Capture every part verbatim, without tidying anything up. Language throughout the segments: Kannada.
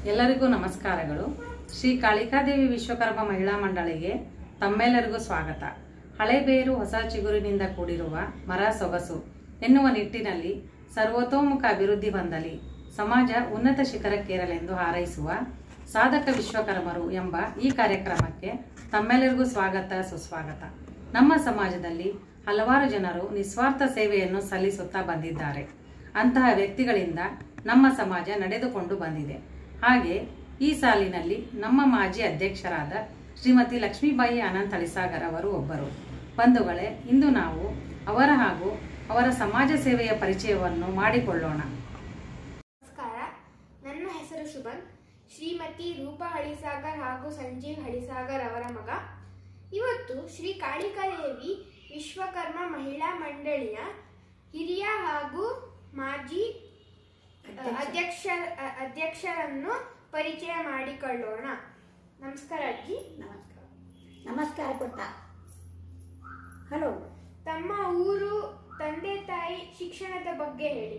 ಎಲ್ಲರಿಗೂ ನಮಸ್ಕಾರಗಳು. ಶ್ರೀ ಕಾಳಿಕಾದೇವಿ ವಿಶ್ವಕರ್ಮ ಮಹಿಳಾ ಮಂಡಳಿಗೆ ತಮ್ಮೆಲ್ಲರಿಗೂ ಸ್ವಾಗತ. ಹಳೆಬೇರು ಹೊಸ ಚಿಗುರಿನಿಂದ ಕೂಡಿರುವ ಮರ ಸೊಗಸು ಎನ್ನುವ ನಿಟ್ಟಿನಲ್ಲಿ ಸರ್ವತೋಮುಖ ಅಭಿವೃದ್ಧಿ ಹೊಂದಲಿ, ಸಮಾಜ ಉನ್ನತ ಶಿಖರಕ್ಕೇರಲೆಂದು ಹಾರೈಸುವ ಸಾಧಕ ವಿಶ್ವಕರ್ಮರು ಎಂಬ ಈ ಕಾರ್ಯಕ್ರಮಕ್ಕೆ ತಮ್ಮೆಲ್ಲರಿಗೂ ಸ್ವಾಗತ ಸುಸ್ವಾಗತ. ನಮ್ಮ ಸಮಾಜದಲ್ಲಿ ಹಲವಾರು ಜನರು ನಿಸ್ವಾರ್ಥ ಸೇವೆಯನ್ನು ಸಲ್ಲಿಸುತ್ತಾ ಬಂದಿದ್ದಾರೆ. ಅಂತಹ ವ್ಯಕ್ತಿಗಳಿಂದ ನಮ್ಮ ಸಮಾಜ ನಡೆದುಕೊಂಡು ಬಂದಿದೆ. ಹಾಗೆ ಈ ಸಾಲಿನಲ್ಲಿ ನಮ್ಮ ಮಾಜಿ ಅಧ್ಯಕ್ಷರಾದ ಶ್ರೀಮತಿ ಲಕ್ಷ್ಮೀಬಾಯಿ ಅನಂತ್ ಅಳಿಸಾಗರ್ ಅವರು ಒಬ್ಬರು. ಬಂಧುಗಳೇ, ಇಂದು ನಾವು ಅವರ ಹಾಗೂ ಅವರ ಸಮಾಜ ಸೇವೆಯ ಪರಿಚಯವನ್ನು ಮಾಡಿಕೊಳ್ಳೋಣ. ನಮಸ್ಕಾರ, ನನ್ನ ಹೆಸರು ಶುಭನ್. ಶ್ರೀಮತಿ ರೂಪಾ ಅಳಿಸಾಗರ್ ಹಾಗೂ ಸಂಜೀವ್ ಅಳಿಸಾಗರ್ ಅವರ ಮಗ. ಇವತ್ತು ಶ್ರೀ ಕಾಳಿಕಾದೇವಿ ವಿಶ್ವಕರ್ಮ ಮಹಿಳಾ ಮಂಡಳಿಯ ಹಿರಿಯ ಹಾಗೂ ಮಾಜಿ ಅಧ್ಯಕ್ಷ ಅಧ್ಯಕ್ಷರನ್ನು ಪರಿಚಯ ಮಾಡಿಕೊಳ್ಳೋಣ. ನಮಸ್ಕಾರ ಅಜ್ಜಿ. ನಮಸ್ಕಾರ. ನಮಸ್ಕಾರ ಪುಟ್ಟ. ಹಲೋ. ತಮ್ಮ ಊರು, ತಂದೆ ತಾಯಿ, ಶಿಕ್ಷಣದ ಬಗ್ಗೆ ಹೇಳಿ.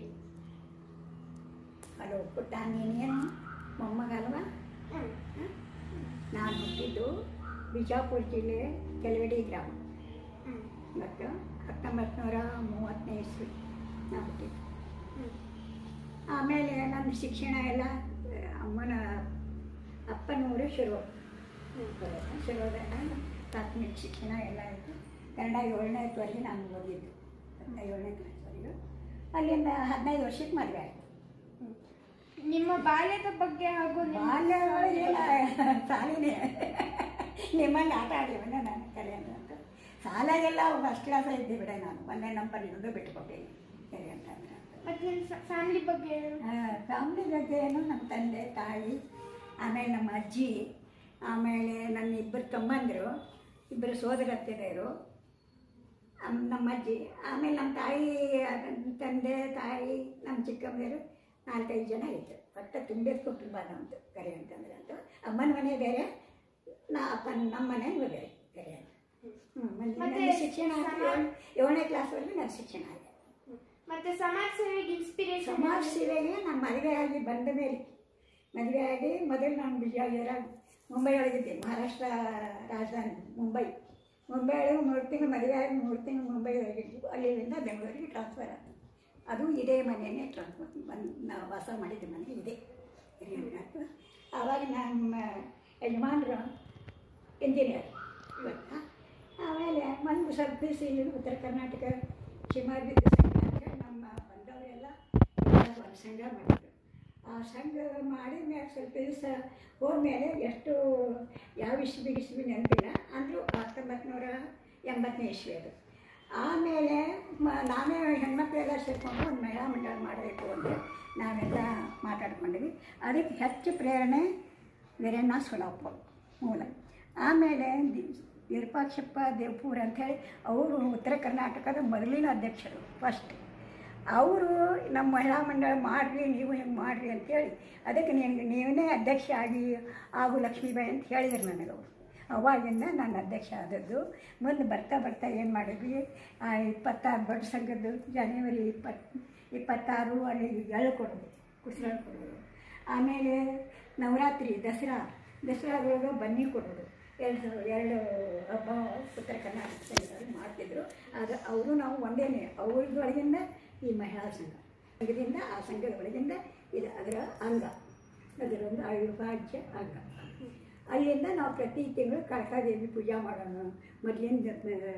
ಹಲೋ ಪುಟ್ಟ, ನೀನೇನು ಮೊಮ್ಮಗ ಅಲ್ವಾ? ನಾನು ಹುಟ್ಟಿದ್ದು ಬಿಜಾಪುರ ಜಿಲ್ಲೆ ಕೆಲವಡಿ ಗ್ರಾಮ ಮತ್ತು ಹತ್ತೊಂಬತ್ತು ನೂರ ಮೂವತ್ತನೇ ಇಸ್ವಿ ನಾನು ಹುಟ್ಟಿದ್ದು. ಆಮೇಲೆ ನನ್ನ ಶಿಕ್ಷಣ ಎಲ್ಲ ಅಮ್ಮನ ಅಪ್ಪನೂರು ಶುರು ಶುರುವಾದಾಗ ಪ್ರಾಥಮಿಕ ಶಿಕ್ಷಣ ಎಲ್ಲ ಆಯಿತು. ಕನ್ನಡ ಏಳನೇವರೆಗೆ ನಾನು ಓದಿದ್ದು, ಏಳನೇ ಕ್ಲಾಸ್ವರೆಗೂ. ಅಲ್ಲಿಂದ ಹದಿನೈದು ವರ್ಷಕ್ಕೆ ಮದುವೆ ಆಯಿತು. ನಿಮ್ಮ ಬಾಲ್ಯದ ಬಗ್ಗೆ ಹಾಗೂ ಬಾಲ್ಯ ಎಲ್ಲ ಸಾಲಿನೇ ನಿಮ್ಮಂಗೆ ಆಟ ಆಡಿವನ್ನ ನಾನು ಕರೆಯೋದು ಅಂತ. ಶಾಲೆಗೆಲ್ಲ ಫಸ್ಟ್ ಕ್ಲಾಸ್ ಇದ್ದೆ ಬಿಡ. ನಾನು ಒಂದೇ ನಂಬರ್ ಇರೋದು ಬಿಟ್ಕೊಟ್ಟೇನೆ ಕರೆ ಅಂತಂದ್ರೆ. ಮತ್ತು ನಿಮ್ಮ ಫ್ಯಾಮಿಲಿ ಬಗ್ಗೆ ಫ್ಯಾಮಿಲಿ ಬಗ್ಗೆ ಏನು, ನಮ್ಮ ತಂದೆ ತಾಯಿ, ಆಮೇಲೆ ನಮ್ಮ ಅಜ್ಜಿ, ಆಮೇಲೆ ನನ್ನ ಇಬ್ಬರು ತಮ್ಮಂದರು, ಇಬ್ಬರು ಸೋದರತ್ತಿದರು, ನಮ್ಮ ಅಜ್ಜಿ, ಆಮೇಲೆ ನಮ್ಮ ತಾಯಿ ತಂದೆ ತಾಯಿ ನಮ್ಮ ಚಿಕ್ಕಮ್ಮರು ನಾಲ್ಕೈದು ಜನ ಇತ್ತು. ಒಟ್ಟು ತುಂಬಿದ ಕುಟುಂಬ ನಮ್ಮದು ಕರೆ ಅಂತಂದ್ರೆ. ಅಂತ ಅಮ್ಮನ ಮನೆ ಬೇರೆ, ನಾ ಅಪ್ಪನ ನಮ್ಮ ಮನೆ ಬೇರೆ ಕರೆ ಅಂತ. ಹ್ಞೂ ನನ್ನ ಶಿಕ್ಷಣ ಏಳನೇ ಕ್ಲಾಸ್ವರೆಗೂ ನನ್ನ ಶಿಕ್ಷಣ ಆಗಿದೆ. ಮತ್ತು ಸಮಾಜ ಸೇವೆಗೆ ಇನ್ಸ್ಪಿರೇಷನ್? ಸಮಾಜ ಸೇವೆಗೆ ನಾನು ಮದುವೆ ಆಗಿ ಬಂದ ಮೇಲೆ, ಮದುವೆ ಆಗಿ ಮೊದಲು ನಾನು ಬಿಜಾಪುರ ಮುಂಬೈ ಒಳಗಿದ್ದೆ, ಮಹಾರಾಷ್ಟ್ರ ರಾಜಧಾನಿ ಮುಂಬೈ. ಮುಂಬೈ ಒಳಗೆ ಮೂರು ತಿಂಗಳು ಮದುವೆ ಆಗಿ ಮೂರು ತಿಂಗಳು ಮುಂಬೈ ಒಳಗಿದ್ವಿ. ಅಲ್ಲಿಂದ ಬೆಂಗಳೂರಿಗೆ ಟ್ರಾನ್ಸ್ಫರ್ ಆಯಿತು. ಅದು ಇದೇ ಮನೆಯೇ ಟ್ರಾನ್ಸ್ಫರ್ ಬಂದು ನಾವು ವಾಸ ಮಾಡಿದ್ದ ಮನೆ ಇದೆ. ಆವಾಗ ನಮ್ಮ ಯಜಮಾನರು ಇಂಜಿನಿಯರ್. ಆಮೇಲೆ ಒಂದು ಸ್ವಲ್ಪ ದಿವಸ ಇಲ್ಲಿ ಉತ್ತರ ಕರ್ನಾಟಕ ಶಿವಮೊಗ್ಗ ಸಂಘ ಅಂತ ನಮ್ಮ ಬಂದವರೆಲ್ಲ ಒಂದು ಸಂಘ ಮಾಡಿದ್ರು. ಆ ಸಂಘ ಮಾಡಿದ ಮೇಲೆ ಸ್ವಲ್ಪ ದಿವಸ ಹೋದ್ಮೇಲೆ ಎಷ್ಟು ಯಾವ ಇಸ್ವಿ ಇಸ್ವಿ ನೆನಪಿಲ್ಲ, ಅಂದರೂ ಹತ್ತೊಂಬತ್ತು ನೂರ ಎಂಬತ್ತನೇ ಇಸ್ವಿ ಅದು. ಆಮೇಲೆ ಮ ನಾವೇ ಹೆಣ್ಮಕ್ಳೆಲ್ಲ ಸೇರಿಕೊಂಡು ಒಂದು ಮಹಿಳಾ ಮಂಡಳ ಮಾಡಬೇಕು ಅಂತ ನಾವೆಲ್ಲ ಮಾತಾಡ್ಕೊಂಡ್ವಿ. ಅದಕ್ಕೆ ಹೆಚ್ಚು ಪ್ರೇರಣೆ ವೀರಣ್ಣ ಸೊಲಪ್ಪ ಮೂಲ. ಆಮೇಲೆ ವಿರೂಪಾಕ್ಷಪ್ಪ ದೇವಪುರ ಅಂಥೇಳಿ ಅವರು ಉತ್ತರ ಕರ್ನಾಟಕದ ಮೊದಲಿನ ಅಧ್ಯಕ್ಷರು ಫಸ್ಟ್. ಅವರು ನಮ್ಮ ಮಹಿಳಾ ಮಂಡಳ ಮಾಡಿರಿ, ನೀವು ಹೆಂಗೆ ಮಾಡಿರಿ ಅಂಥೇಳಿ, ಅದಕ್ಕೆ ನಿನಗೆ ನೀವೇ ಅಧ್ಯಕ್ಷ ಆಗಿ ಆಗು ಲಕ್ಷ್ಮೀಬಾಯಿ ಅಂತ ಹೇಳಿದ್ರು ನನಗೆ ಅವರು. ಅವಾಗಿಂದ ನಾನು ಅಧ್ಯಕ್ಷ ಆದದ್ದು. ಮುಂದೆ ಬರ್ತಾ ಬರ್ತಾ ಏನು ಮಾಡಿದ್ವಿ, ಇಪ್ಪತ್ತಾರು ದೊಡ್ಡ ಸಂಘದ್ದು ಜನವರಿ ಇಪ್ಪತ್ತು ಇಪ್ಪತ್ತಾರು ಅಲ್ಲಿ ಎಳ್ಳು ಕೊಡೋದು, ಕುಸ್ರಾಳು ಕೊಡೋದು. ಆಮೇಲೆ ನವರಾತ್ರಿ, ದಸರಾ ದಸರಾದೊಳಗೆ ಬನ್ನಿ ಕೊಡೋದು. ಎರಡು ಎರಡು ಹಬ್ಬ ಉತ್ತರ ಕರ್ನಾಟಕ ಸಂಘದಲ್ಲಿ ಮಾಡ್ತಿದ್ರು. ಆದರೆ ಅವರು ನಾವು ಒಂದೇನೆ, ಅವ್ರದೊಳಗಿಂದ ಈ ಮಹಿಳಾ ಸಂಘ, ಸಂಘದಿಂದ ಆ ಸಂಘದ ಒಳಗಿಂದ ಇದು ಅದರ ಅಂಗ, ಅದರೊಂದು ಅವಿಭಾಜ್ಯ ಅಂಗ. ಅಲ್ಲಿಂದ ನಾವು ಪ್ರತಿ ತಿಂಗಳು ಕಾಳಿಕಾದೇವಿ ಪೂಜೆ ಮಾಡೋಣ. ಮೊದಲಿಂದ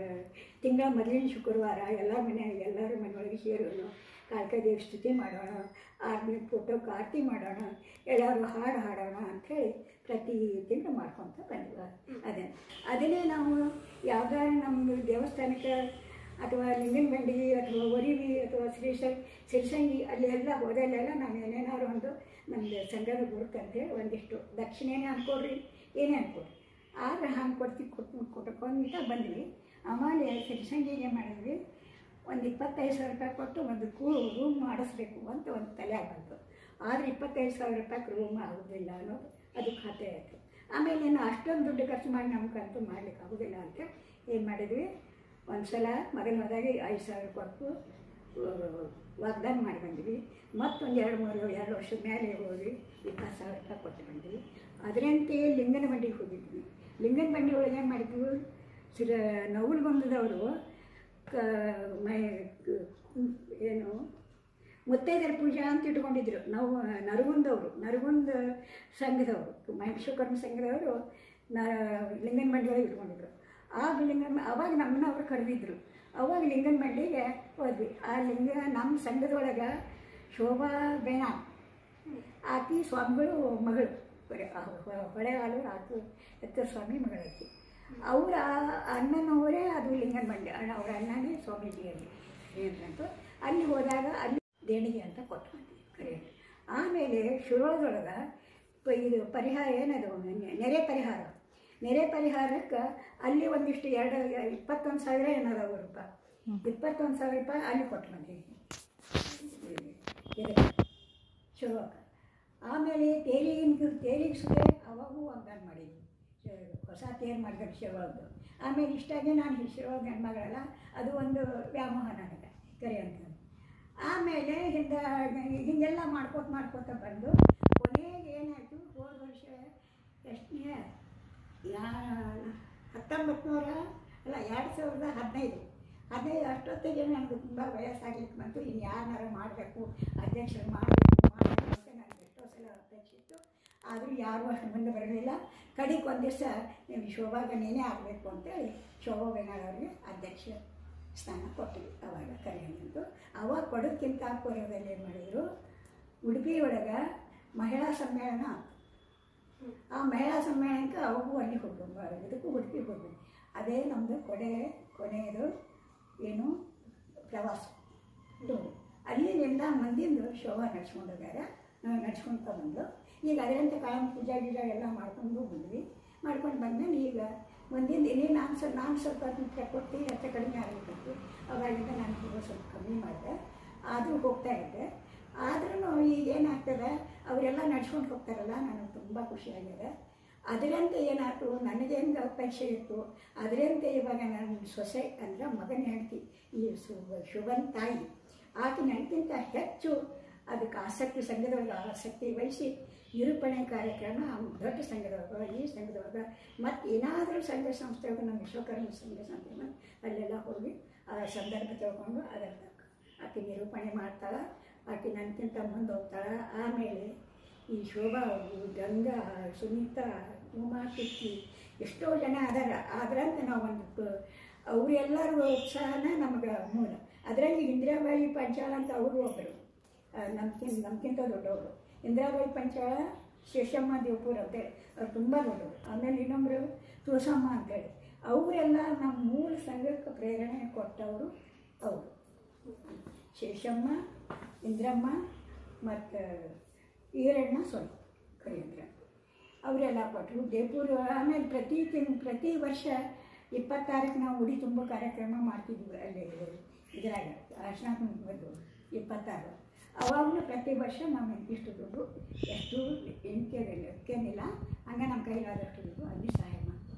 ತಿಂಗಳ ಮೊದಲಿನ ಶುಕ್ರವಾರ ಎಲ್ಲ ಮನೆ ಎಲ್ಲರ ಮನೆಯೊಳಗೆ ಸೇರೋಣ, ಕಾಳಿಕಾದೇವಿ ಸ್ತುತಿ ಮಾಡೋಣ, ಆರನೇ ಫೋಟೋಕ್ಕೆ ಆರತಿ ಮಾಡೋಣ, ಎಲ್ಲರೂ ಹಾಡು ಹಾಡೋಣ ಅಂಥೇಳಿ ಪ್ರತಿ ತಿಂಗಳು ಮಾಡ್ಕೊತ ಬಂದ್ವಿ. ಅದೇ ಅದನ್ನೇ ನಾವು ಯಾವ್ದಾರು ನಮ್ಮ ದೇವಸ್ಥಾನಕ್ಕೆ ಅಥವಾ ಲಿಂಗನ ಬಂಡಿ ಅಥವಾ ಒರಿವಿ ಅಥವಾ ಶ್ರೀಶೈ ಸಿರಿಸಂಗಿ ಅಲ್ಲಿ ಎಲ್ಲ ಹೋದಲ್ಲೆಲ್ಲ ನಾವು ಏನೇನಾದ್ರು ಒಂದು ನಮ್ಮದು ಸಂಘದ ಗುರುತಂತೇಳಿ ಒಂದಿಷ್ಟು ದಕ್ಷಿಣೇನೆ ಅನ್ಕೊಡ್ರಿ, ಏನೇ ಅನ್ಕೊಡ್ರಿ, ಆದರೆ ಹಂಗೆ ಕೊಡ್ತೀವಿ ಕೊಟ್ಟು ಕೊಟ್ಕೊಂತ ಬಂದ್ವಿ. ಆಮೇಲೆ ಸಿರಿಸಂಗಿಗೆ ಮಾಡಿದ್ವಿ. ಒಂದು ಇಪ್ಪತ್ತೈದು ಸಾವಿರ ರೂಪಾಯಿ ಕೊಟ್ಟು ಒಂದು ಕೂ ರೂಮ್ ಮಾಡಿಸ್ಬೇಕು ಅಂತ ಒಂದು ತಲೆ ಬಂತು. ಆದರೆ ಇಪ್ಪತ್ತೈದು ಸಾವಿರ ರೂಪಾಯಿಗೆ ರೂಮ್ ಆಗೋದಿಲ್ಲ ಅನ್ನೋದು ಅದು ಖಾತೆ ಆಯಿತು. ಆಮೇಲೆ ಇನ್ನು ಅಷ್ಟೊಂದು ದುಡ್ಡು ಖರ್ಚು ಮಾಡಿ ನಮಗಂತೂ ಮಾಡಲಿಕ್ಕೆ ಆಗೋದಿಲ್ಲ ಅಂತ ಏನು ಮಾಡಿದ್ವಿ, ಒಂದು ಸಲ ಮೊದಲು ಹೋದಾಗೆ ಐದು ಸಾವಿರ ಕೊಟ್ಟು ವಾಗ್ದಾನ ಮಾಡಿ ಬಂದ್ವಿ. ಮತ್ತೊಂದು ಎರಡು ಮೂರು ಎರಡು ವರ್ಷದ ಮೇಲೆ ಹೋಗಿ ಇಪ್ಪತ್ತು ಸಾವಿರ ರೂಪಾಯಿ ಕೊಟ್ಟು ಬಂದ್ವಿ. ಅದರಂತೆಯೇ ಲಿಂಗನ ಬಂಡಿಗೆ ಹೋಗಿದ್ವಿ. ಲಿಂಗನ ಬಂಡಿ ಒಳಗೆ ಏನು ಮಾಡಿದ್ವಿ, ಸಿರ ನವಲಗುಂದದವರು ಕ ಮೈ ಏನು ಮುತ್ತೈದರ ಪೂಜಾ ಅಂತ ಇಟ್ಕೊಂಡಿದ್ರು. ನಾವು ನರಗುಂದವರು ನರಗುಂದ ಸಂಘದವರು ವಿಶ್ವಕರ್ಮ ಸಂಘದವರು ನ ಲಿಂಗನ ಬಂಡಿ ಒಳಗೆ ಇಟ್ಕೊಂಡಿದ್ರು. ಆಗ ಲಿಂಗನ ಅವಾಗ ನಮ್ಮನ್ನ ಅವರು ಕರೆದಿದ್ರು. ಅವಾಗ ಲಿಂಗನ ಬಂಡಿಗೆ ಹೋದ್ವಿ. ಆ ಲಿಂಗ ನಮ್ಮ ಸಂಘದೊಳಗೆ ಶೋಭಾ ಬೇಣ ಆಕಿ ಸ್ವಾಮಿಗಳು ಮಗಳು, ಹೊಳೆ ಹಾಲು ಆಕೆ ಎತ್ತರ ಸ್ವಾಮಿ ಮಗಳಾಕಿ. ಅವರ ಅಣ್ಣನವರೇ ಅದು ಲಿಂಗನ ಬಂಡಿ, ಅವರ ಅಣ್ಣನೇ ಸ್ವಾಮೀಜಿಯಲ್ಲಿ ಏನಂತ ಅಲ್ಲಿ ಹೋದಾಗ ಅಲ್ಲಿ ದೇಣಿಗೆ ಅಂತ ಕೊಟ್ಟು ಬಂದ್ವಿ ಕರೆಯೋದು. ಆಮೇಲೆ ಶಿರೋಳದೊಳಗೆ ಇದು ಪರಿಹಾರ ಏನದು ನೆರೆ ಪರಿಹಾರ ನೆರೆ ಪರಿಹಾರಕ್ಕೆ ಅಲ್ಲಿ ಒಂದಿಷ್ಟು ಎರಡು ಇಪ್ಪತ್ತೊಂದು ಸಾವಿರ ಏನಾದವು ರೂಪಾಯಿ ಇಪ್ಪತ್ತೊಂದು ಸಾವಿರ ರೂಪಾಯಿ ಅಲ್ಲಿ ಕೊಟ್ಟು ಬಂದೀವಿ ಇದಕ್ಕೆ ಶಿರೋಳಕ್ಕೆ. ಆಮೇಲೆ ತೇರಿಗಿನ ತೇರಿಗೆ ಸುತ್ತೆ ಅವಾಗೂ ವಾಗ್ದಾನ ಮಾಡಿದ್ವಿ, ಹೊಸ ತೇರು ಮಾಡಿದ್ರು ಶಿರೋಳದ್ದು. ಆಮೇಲೆ ಇಷ್ಟಾಗಿ ನಾನು ಶಿರೋಳದ ಹೆಣ್ಮಗಳಲ್ಲ, ಅದು ಒಂದು ವ್ಯಾಮೋಹ ನನಗೆ ಕರೆಯಂತ. ಆಮೇಲೆ ಹಿಂದೆ ಹೀಗೆಲ್ಲ ಮಾಡ್ಕೋತ ಮಾಡ್ಕೋತ ಬಂದು ಕೊನೆಗೆ ಏನಾಯಿತು, ಹೋದ ವರ್ಷ ಎಷ್ಟನೇ ಯಾ ಹತ್ತೊಂಬತ್ತು ನೂರ ಅಲ್ಲ ಎರಡು ಸಾವಿರದ ಹದಿನೈದು ಹದಿನೈದು ಅಷ್ಟೊತ್ತಿಗೆ ನನಗೆ ತುಂಬ ವಯಸ್ಸಾಗ್ಲಿಕ್ಕೆ ಬಂತು. ಇನ್ನು ಯಾರನ್ನಾರ ಮಾಡಬೇಕು, ಅಧ್ಯಕ್ಷರು ಮಾಡಬೇಕು ಮಾಡಬೇಕು ಅಂತ ನನಗೆ ಎಷ್ಟೋ ಸಲ ಅಪೇಕ್ಷೆ ಇತ್ತು. ಆದರೂ ಯಾರೂ ಅಷ್ಟು ಮುಂದೆ ಬರಲಿಲ್ಲ. ಕಡೆಗೆ ಒಂದು ದಿವಸ ನೀವು ಶೋಭಾಗ ನೀನೇ ಆಗಬೇಕು ಅಂತೇಳಿ ಶೋಭಾ ಬೇನಾಳವ್ರಿಗೆ ಅಧ್ಯಕ್ಷ ಸ್ಥಾನ ಕೊಟ್ಟಿವಿ. ಅವಾಗ ಕರೆಯಂತು ಅವಾಗ ಕೊಡೋದಕ್ಕಿಂತ ಕೊರೆಯೋದಲ್ಲಿ ಏನು ಮಾಡಿದರು, ಉಡುಪಿ ಒಳಗೆ ಮಹಿಳಾ ಸಮ್ಮೇಳನ. ಆ ಮಹಿಳಾ ಸಮ್ಮೇಳನಕ್ಕೆ ಅವಾಗೂ ಅಲ್ಲಿ ಹೋಗ್ಬೋದು, ಇದಕ್ಕೂ ಉಡುಪಿಗೆ ಹೋಗ್ಬೋದು. ಅದೇ ನಮ್ಮದು ಕೊನೆ ಕೊನೆಯದು ಏನು ಪ್ರವಾಸ. ಅಲ್ಲಿಂದ ಮಂದಿಂದು ಶೋಭಾ ನಡ್ಸ್ಕೊಂಡು ಹೋಗ್ಯಾರ, ನಡ್ಸ್ಕೊಳ್ತ ಬಂದು ಈಗ ಅದರಂತೆ ಕಾಳಮ್ಮ ಪೂಜಾ ಗೀಜಾ ಎಲ್ಲ ಮಾಡ್ಕೊಂಡು ಬಂದ್ವಿ. ಮಾಡ್ಕೊಂಡು ಬಂದ್ಮೇಲೆ ಈಗ ಮುಂದಿನ ಇನ್ನೇ ನಾನು ಸ್ವಲ್ಪ ನಾನು ಸ್ವಲ್ಪ ನೃತ್ಯ ಕೊಟ್ಟು ಹೆಚ್ಚು ಕಡಿಮೆ ಆಗಬೇಕಿತ್ತು. ಅವಾಗಿಂದ ನಾನು ಕೂಡ ಸ್ವಲ್ಪ ಕಮ್ಮಿ ಮಾಡಿದೆ, ಆದರೂ ಹೋಗ್ತಾ ಇದ್ದೆ. ಆದ್ರೂ ಈಗ ಏನಾಗ್ತದೆ, ಅವರೆಲ್ಲ ನಡ್ಸ್ಕೊಂಡು ಹೋಗ್ತಾರಲ್ಲ, ನನಗೆ ತುಂಬ ಖುಷಿಯಾಗಿದೆ. ಅದರಂತೆ ಏನಾಯ್ತು, ನನಗೆ ಹೆಂಗೆ ಅಪೇಕ್ಷೆ ಇತ್ತು ಅದರಂತೆ ಇವಾಗ ನನ್ನ ಸೊಸೆ ಅಂದರೆ ಮಗನ ಹೆಂಡತಿ ಈ ಸು ಶುಭನ್ ತಾಯಿ ಆಕೆ ನನಗಿಂತ ಹೆಚ್ಚು ಅದಕ್ಕೆ ಆಸಕ್ತಿ, ಸಂಘದೊಳಗೆ ಆಸಕ್ತಿ ವಹಿಸಿ ನಿರೂಪಣೆ ಕಾರ್ಯಕ್ರಮ ದೊಡ್ಡ ಸಂಘದೊಳಗೆ ಈ ಸಂಘದೊಳಗೆ ಮತ್ತು ಏನಾದರೂ ಸಂಘ ಸಂಸ್ಥೆಗಳು ನಮ್ಮ ವಿಶ್ವಕರ್ಮ ಸಂಘ ಸಂಸ್ಥೆ ಅಲ್ಲೆಲ್ಲ ಹೋಗಿ ಆ ಸಂದರ್ಭ ತಿಳ್ಕೊಂಡು ಅದರ ಆಕೆ ನಿರೂಪಣೆ ಮಾಡ್ತಾಳೆ. ಆಕೆ ನನಗಿಂತ ಮುಂದೆ ಹೋಗ್ತಾಳೆ. ಆಮೇಲೆ ಈ ಶೋಭಾ, ಗಂಗಾ, ಸುನೀತಾ, ಉಮಾ, ಕಿಕ್ಕಿ ಎಷ್ಟೋ ಜನ ಅದಾರ. ಆದ್ರಂತ ನಾವು ಒಂದು ಅವರೆಲ್ಲರ ಉತ್ಸಾಹನ ನಮಗೆ ಮೂಲ. ಅದರಲ್ಲಿ ಇಂದಿರಾಬಾಯಿ ಪಂಚಾಳ ಅಂತ ಅವರು ಒಬ್ಬರು, ನಮ್ಗಿಂತ ನಮ್ಗಿಂತ ದೊಡ್ಡವರು. ಇಂದಿರಾಬಾಯಿ ಪಂಚಾಳ ಶೇಷಮ್ಮ ದೇವಪುರ ಅಂತೇಳಿ ಅವ್ರು ತುಂಬ ದೊಡ್ಡವರು. ಆಮೇಲೆ ಇನ್ನೊಬ್ಬರು ತುಳಸಮ್ಮ ಅಂತೇಳಿ, ಅವರೆಲ್ಲ ನಮ್ಮ ಮೂಲ ಸಂಘಕ್ಕೆ ಪ್ರೇರಣೆ ಕೊಟ್ಟವರು ಅವರು. ಶೇಷಮ್ಮ, ಇಂದ್ರಮ್ಮ ಮತ್ತು ಈರಣ್ಣ ಸ್ವಲ್ಪ ಕರೆಯಂದ್ರ ಅವರೆಲ್ಲ ಕೊಟ್ಟರು. ದೇವಪುರ. ಆಮೇಲೆ ಪ್ರತಿ ತಿಂಗ್ ಪ್ರತಿ ವರ್ಷ ಇಪ್ಪತ್ತಾರಕ್ಕೆ ನಾವು ಉಡಿ ತುಂಬ ಕಾರ್ಯಕ್ರಮ ಮಾಡ್ತಿದ್ವಿ ಅಲ್ಲಿ ಇದ್ರಾಗ ಅರ್ಶನ ಬಂದು ಇಪ್ಪತ್ತಾರು. ಅವಾಗಲೂ ಪ್ರತಿ ವರ್ಷ ನಾವು ಇಷ್ಟು ದುಡ್ಡು ಎಷ್ಟು ಎಣಿಕೆರಿಲ್ಲ ಎಕ್ಕೇನಿಲ್ಲ ಹಂಗೆ ನಮ್ಮ ಕೈಲಾದಷ್ಟು ದುಡ್ಡು ಅಲ್ಲಿ ಸಹಾಯ ಮಾಡ್ತೀವಿ.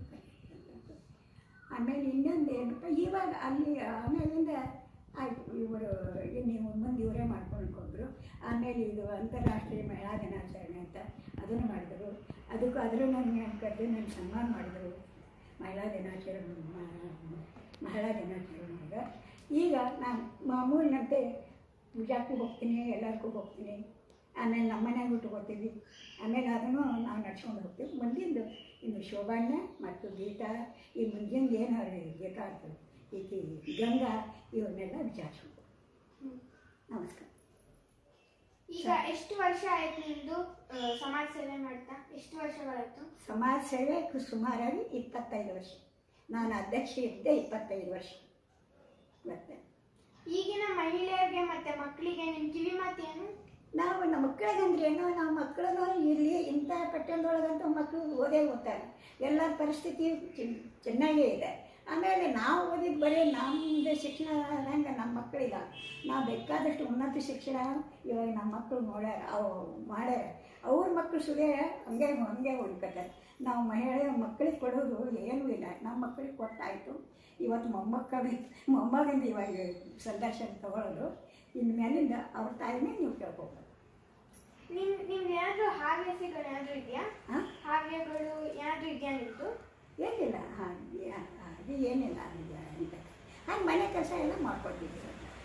ಆಮೇಲೆ ಇನ್ನೊಂದು ಏನಪ್ಪ, ಇವಾಗ ಅಲ್ಲಿ ಆಮೇಲಿಂದ ಆಯಿತು ಇವರು ನೀವು ಮುಂದೆ ಇವರೇ ಮಾಡ್ಕೊಂಡು ಹೋದರು. ಆಮೇಲೆ ಇದು ಅಂತಾರಾಷ್ಟ್ರೀಯ ಮಹಿಳಾ ದಿನಾಚರಣೆ ಅಂತ ಅದನ್ನು ಮಾಡಿದರು. ಅದಕ್ಕೂ ಅದನ್ನು ನನಗೆ ಕರೆದು ನನ್ನ ಸನ್ಮಾನ ಮಾಡಿದರು ಮಹಿಳಾ ದಿನಾಚರಣೆ ಮಹಿಳಾ ದಿನಾಚರಣೆಯಾಗ. ಈಗ ನಾನು ಮಾಮೂಲಿನಂತೆ ಪೂಜಾಕ್ಕೂ ಹೋಗ್ತೀನಿ, ಎಲ್ಲರಿಗೂ ಹೋಗ್ತೀನಿ. ಆಮೇಲೆ ನಮ್ಮ ಮನೆಯಾಗ ಇಟ್ಕೊತೀವಿ. ಆಮೇಲೆ ಅದನ್ನು ನಾವು ನಡ್ಸ್ಕೊಂಡು ಹೋಗ್ತೀವಿ. ಮುಂದಿಂದು ಇನ್ನು ಶೋಭಾನ ಮತ್ತು ಗೀತಾ, ಈ ಮುಂದಿಂದು ಏನಾದ್ರು ಗೀತಾ ಆಗ್ತದೆ, ಈಕೆ ಗಂಗಾ, ಇವನ್ನೆಲ್ಲ ವಿಚಾರಿಸ್ಬೇಕು. ನಮಸ್ಕಾರ. ಈಗ ಎಷ್ಟು ವರ್ಷ ಆಯ್ತು ನಿಮ್ಮದು ಸಮಾಜ ಸೇವೆ ಮಾಡ್ತಾ? ಎಷ್ಟು ವರ್ಷಗಳಾಯ್ತು? ಸಮಾಜ ಸೇವೆ ಸುಮಾರಾಗಿ ಇಪ್ಪತ್ತೈದು ವರ್ಷ. ನಾನು ಅಧ್ಯಕ್ಷೆ ಇದ್ದೆ ಇಪ್ಪತ್ತೈದು ವರ್ಷ. ಮತ್ತೆ ಈಗಿನ ಮಹಿಳೆಯರಿಗೆ ಮತ್ತೆ ಮಕ್ಕಳಿಗೆ ನಿಮ್ಮ ಕಿವಿ ಮಾತೇನು? ನಾವು ನಮ್ಮ ಮಕ್ಕಳಿಗೆ ಅಂದ್ರೆ ಏನೋ, ನಾವು ಮಕ್ಕಳನ್ನು ಇಲ್ಲಿ ಇಂಥ ಪಟ್ಟಣದೊಳಗಂತೂ ಮಕ್ಕಳು ಓದೇ ಓದ್ತಾರೆ. ಎಲ್ಲ ಪರಿಸ್ಥಿತಿ ಚೆನ್ನಾಗೇ ಇದೆ. ಆಮೇಲೆ ನಾವು ಓದಿದ್ದು ಬರೀ ನಮ್ಮದು ಶಿಕ್ಷಣ ಹೆಂಗೆ ನಮ್ಮ ಮಕ್ಕಳಿಲ್ಲ. ನಾವು ಬೇಕಾದಷ್ಟು ಉನ್ನತ ಶಿಕ್ಷಣ ಇವಾಗ ನಮ್ಮ ಮಕ್ಕಳು ನೋಡ್ಯಾರ, ಅವು ಮಾಡ್ಯಾರ. ಅವ್ರ ಮಕ್ಕಳು ಸುದೇ ಹಂಗೆ ಹಂಗೆ ಹುಡ್ಕತ್ತಾರೆ. ನಾವು ಮಹಿಳೆ ಮಕ್ಕಳಿಗೆ ಕೊಡೋದು ಏನೂ ಇಲ್ಲ. ನಮ್ಮ ಮಕ್ಕಳಿಗೆ ಕೊಟ್ಟಾಯಿತು. ಇವತ್ತು ಮೊಮ್ಮಕ್ಕಳಿಗೆ ಮೊಮ್ಮಗಂದು ಇವಾಗ ಸಂದರ್ಶನ ತಗೊಳ್ಳೋದು. ಇನ್ನು ಮೇಲಿಂದ ಅವ್ರ ತಾಯಿನೇ ನೀವು ಕೇಳ್ಕೊಬೋದು. ನಿಮ್ಮ ನಿಮ್ದು ಏನಾದರೂ ಹಾಗೆ ಹವ್ಯಾಸಗಳು ಏನಾದರೂ ಇದೆಯಾ? ಹಾಂ ಹವ್ಯಗಳು ಏನಾದರೂ ಇದೆಯಾ ನಿಮ್ಮದು? ಏನಿಲ್ಲ. ಹಾಂ ಅದು ಏನಿಲ್ಲ ಅಂತ ಹಾಗೆ ಮನೆ ಕೆಲಸ ಎಲ್ಲ ಮಾಡ್ಕೊಟ್ಟಿದ್ದೀವಿ.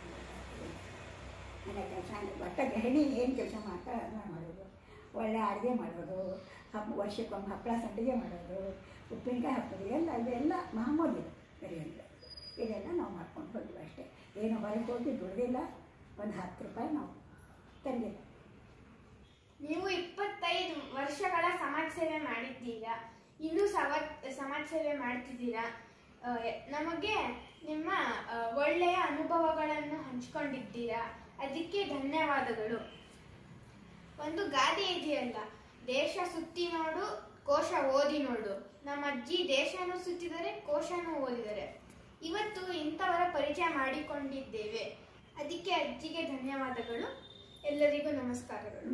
ಮನೆ ಕೆಲಸ ಒಟ್ಟ ಗೃಹಿಣಿ ಏನು ಕೆಲಸ ಮಾಡ್ತಾರೆ ಅದನ್ನ ಮಾಡೋದು. ಒಳ್ಳೆ ಅಡುಗೆ ಮಾಡೋದು, ಹಬ್ಬ ವರ್ಷಕ್ಕೊಮ್ಮೆ ಹಪ್ಪಳ ಸಂಡಿಗೆ ಮಾಡೋದು, ಉಪ್ಪಿನಕಾಯಿ ಹಾಕೋದು ಎಲ್ಲ ಇದೆಲ್ಲ ಮಾಮೂಲಿ ಗೃಹಿಣಿ. ಇದೆಲ್ಲ ನಾವು ಮಾಡ್ಕೊಂಡು ಹೋದ್ವಿ ಅಷ್ಟೇ. ಏನು ಹೊರಗೆ ಹೋಗಿ ದುಡ್ದಿಲ್ಲ. ಒಂದು ಹತ್ತು ರೂಪಾಯಿ ನಾವು ತಂದಿಲ್ಲ. ನೀವು ಇಪ್ಪತ್ತೈದು ವರ್ಷಗಳ ಸಮಾಜ ಸೇವೆ ಮಾಡಿದ್ದೀರಾ, ಇನ್ನೂ ಸವ ಸಮಾಜ ಸೇವೆ ಮಾಡ್ತಿದ್ದೀರಾ. ನಮಗೆ ನಿಮ್ಮ ಒಳ್ಳೆಯ ಅನುಭವಗಳನ್ನು ಹಂಚ್ಕೊಂಡಿದ್ದೀರಾ, ಅದಕ್ಕೆ ಧನ್ಯವಾದಗಳು. ಒಂದು ಗಾದೆ ಇದೆಯಲ್ಲ, ದೇಶ ಸುತ್ತಿ ನೋಡು ಕೋಶ ಓದಿ ನೋಡು. ನಮ್ಮ ಅಜ್ಜಿ ದೇಶನೂ ಸುತ್ತಿದರೆ ಕೋಶನೂ ಓದಿದರೆ. ಇವತ್ತು ಇಂಥವರ ಪರಿಚಯ ಮಾಡಿಕೊಂಡಿದ್ದೇವೆ, ಅದಕ್ಕೆ ಅಜ್ಜಿಗೆ ಧನ್ಯವಾದಗಳು. ಎಲ್ಲರಿಗೂ ನಮಸ್ಕಾರಗಳು.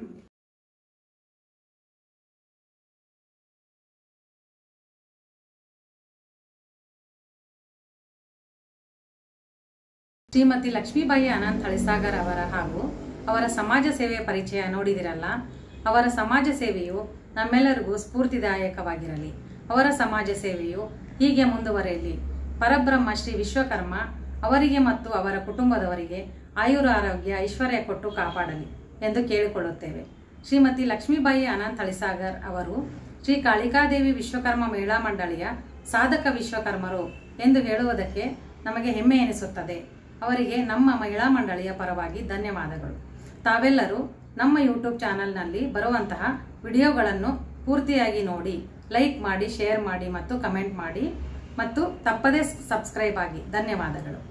ಶ್ರೀಮತಿ ಲಕ್ಷ್ಮೀಬಾಯಿ ಅನಂತ್ ಹಳಿಸಾಗರ್ ಅವರ ಹಾಗೂ ಅವರ ಸಮಾಜ ಸೇವೆ ಪರಿಚಯ ನೋಡಿದಿರಲ್ಲ. ಅವರ ಸಮಾಜ ಸೇವೆಯು ನಮ್ಮೆಲ್ಲರಿಗೂ ಸ್ಫೂರ್ತಿದಾಯಕವಾಗಿರಲಿ. ಅವರ ಸಮಾಜ ಸೇವೆಯು ಹೀಗೆ ಮುಂದುವರೆಯಲಿ. ಪರಬ್ರಹ್ಮ ಶ್ರೀ ವಿಶ್ವಕರ್ಮ ಅವರಿಗೆ ಮತ್ತು ಅವರ ಕುಟುಂಬದವರಿಗೆ ಆಯುರ ಆರೋಗ್ಯ ಐಶ್ವರ್ಯ ಕೊಟ್ಟು ಕಾಪಾಡಲಿ ಎಂದು ಕೇಳಿಕೊಳ್ಳುತ್ತೇವೆ. ಶ್ರೀಮತಿ ಲಕ್ಷ್ಮೀಬಾಯಿ ಅನಂತ್ ಹಳಿಸಾಗರ್ ಅವರು ಶ್ರೀ ಕಾಳಿಕಾದೇವಿ ವಿಶ್ವಕರ್ಮ ಮಹಿಳಾ ಮಂಡಳಿಯ ಸಾಧಕ ವಿಶ್ವಕರ್ಮರು ಎಂದು ಹೇಳುವುದಕ್ಕೆ ನಮಗೆ ಹೆಮ್ಮೆ ಎನಿಸುತ್ತದೆ. ಅವರಿಗೆ ನಮ್ಮ ಮಹಿಳಾ ಮಂಡಳಿಯ ಪರವಾಗಿ ಧನ್ಯವಾದಗಳು. ತಾವೆಲ್ಲರೂ ನಮ್ಮ ಯೂಟ್ಯೂಬ್ ಚಾನಲ್ನಲ್ಲಿ ಬರುವಂತಹ ವಿಡಿಯೋಗಳನ್ನು ಪೂರ್ತಿಯಾಗಿ ನೋಡಿ, ಲೈಕ್ ಮಾಡಿ, ಶೇರ್ ಮಾಡಿ ಮತ್ತು ಕಮೆಂಟ್ ಮಾಡಿ ಮತ್ತು ತಪ್ಪದೇ ಸಬ್ಸ್ಕ್ರೈಬ್ ಆಗಿ. ಧನ್ಯವಾದಗಳು.